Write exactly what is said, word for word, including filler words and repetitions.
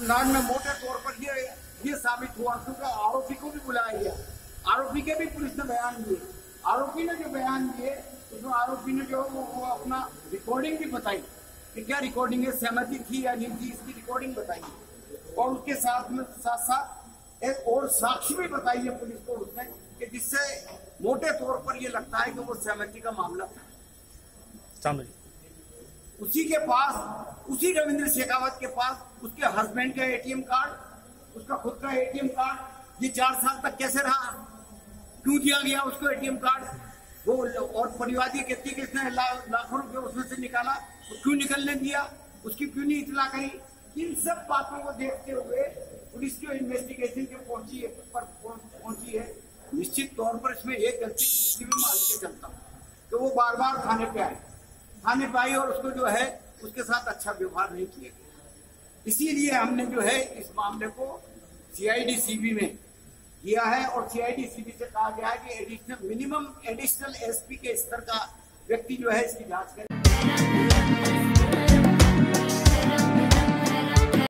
अनुसंधान में मोटे तौर पर ये ये साबित हुआ क्योंकि आरोपी को भी बुलाया गया, आरोपी के भी पुलिस ने बयान दिए। आरोपी ने जो बयान दिए उसमें आरोपी ने जो वो, वो अपना रिकॉर्डिंग भी बताई कि क्या रिकॉर्डिंग है, सहमति थी या नहीं थी, इसकी रिकॉर्डिंग बताई और उसके साथ में साथ साथ एक और साक्ष्य भी बताई है पुलिस को उसने कि जिससे मोटे तौर पर ये लगता है कि वो सहमति का मामला था। उसी के पास, उसी रविंद्र शेखावत के पास उसके हस्बैंड का एटीएम कार्ड, उसका खुद का एटीएम कार्ड, ये चार साल तक कैसे रहा, क्यों दिया गया उसको एटीएम कार्ड, वो और परिवादी व्यक्ति के इसने ला, लाखों रुपए उसमें से निकाला, तो क्यों निकलने दिया, उसकी क्यों नहीं इतला करी। इन सब बातों को देखते हुए पुलिस जो इन्वेस्टिगेशन के पहुंची है पर पहुंची है, निश्चित तौर पर इसमें एक गलती भी मान के चलता हूँ तो वो बार बार थाने पे आए, थाने पे आई और उसको जो है उसके साथ अच्छा व्यवहार नहीं किया गया। इसीलिए हमने जो है इस मामले को सीआईडी सीबी में किया है और सीआईडी सीबी से कहा गया है कि एडिशनल मिनिमम एडिशनल एसपी के स्तर का व्यक्ति जो है इसकी जांच करे।